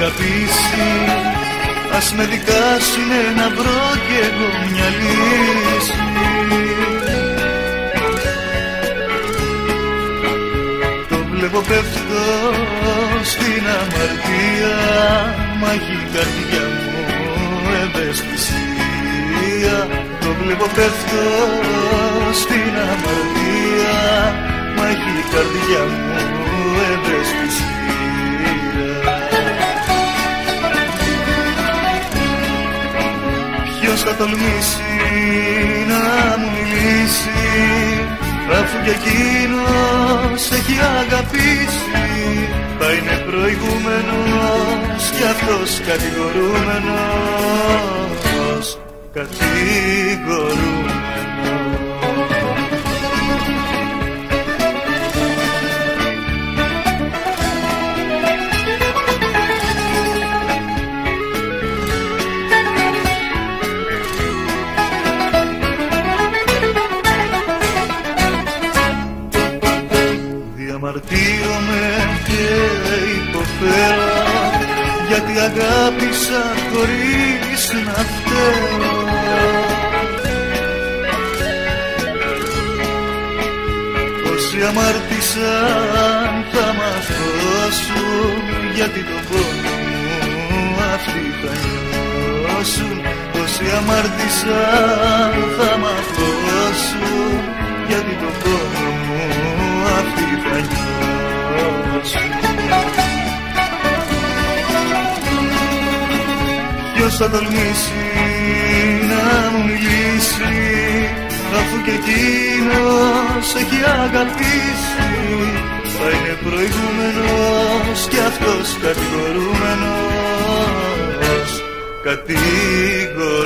αγαπήσει, ας με δικάσουνε να βρω κι εγώ μια λύση. Το βλέπω πέφτω στην αμαρτία, μα έχει η καρδιά μου ευαισθησία. Το βλέπω πέφτω στην αμαρτία, μα έχει η καρδιά μου ευαισθησία. Ποιος θα τολμήσει να μου μιλήσει, αφού κι εκείνος έχει αγαπήσει. Θα είναι προηγούμενος κι αυτός κατηγορούμενος, κατηγορούμενος. Διαμαρτύρομαι και υποφέρω, γιατί αγάπησα χωρίς να φταίω. Όσοι αμάρτησαν θα μας δώσουν, γιατί το πόνο μου αυτοί θα νιώσουν. Όσοι αμάρτησαν θα μας δώσουν, γιατί το πόνο μου αυτοί θα νιώσουν. Ποιος θα τολμήσει να μου μιλήσει, αφού κι εκείνος έχει αγαπήσει. Θα είναι προηγούμενος κι αυτός κατηγορούμενος, κατηγορούμενος.